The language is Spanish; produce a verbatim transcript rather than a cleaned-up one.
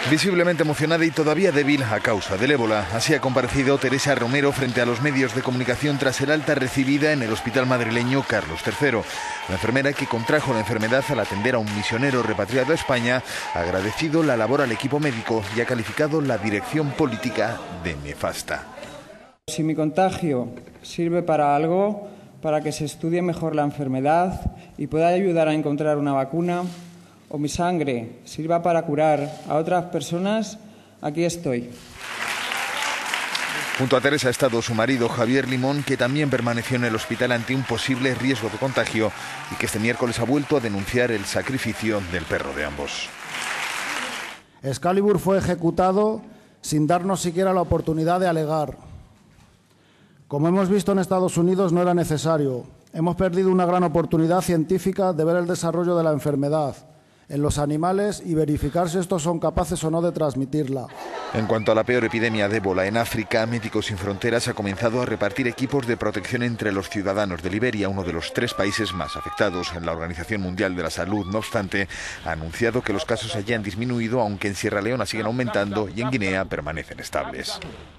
Visiblemente emocionada y todavía débil a causa del ébola. Así ha comparecido Teresa Romero frente a los medios de comunicación tras el alta recibida en el hospital madrileño Carlos tercero. La enfermera, que contrajo la enfermedad al atender a un misionero repatriado a España, ha agradecido la labor al equipo médico y ha calificado la dirección política de nefasta. Si mi contagio sirve para algo, para que se estudie mejor la enfermedad y pueda ayudar a encontrar una vacuna, o mi sangre sirva para curar a otras personas, aquí estoy. Junto a Teresa ha estado su marido, Javier Limón, que también permaneció en el hospital ante un posible riesgo de contagio y que este miércoles ha vuelto a denunciar el sacrificio del perro de ambos. Excalibur fue ejecutado sin darnos siquiera la oportunidad de alegar. Como hemos visto en Estados Unidos, no era necesario. Hemos perdido una gran oportunidad científica de ver el desarrollo de la enfermedad en los animales y verificar si estos son capaces o no de transmitirla. En cuanto a la peor epidemia de ébola en África, Médicos Sin Fronteras ha comenzado a repartir equipos de protección entre los ciudadanos de Liberia, uno de los tres países más afectados. La Organización Mundial de la Salud, no obstante, ha anunciado que los casos allí han disminuido, aunque en Sierra Leona siguen aumentando y en Guinea permanecen estables.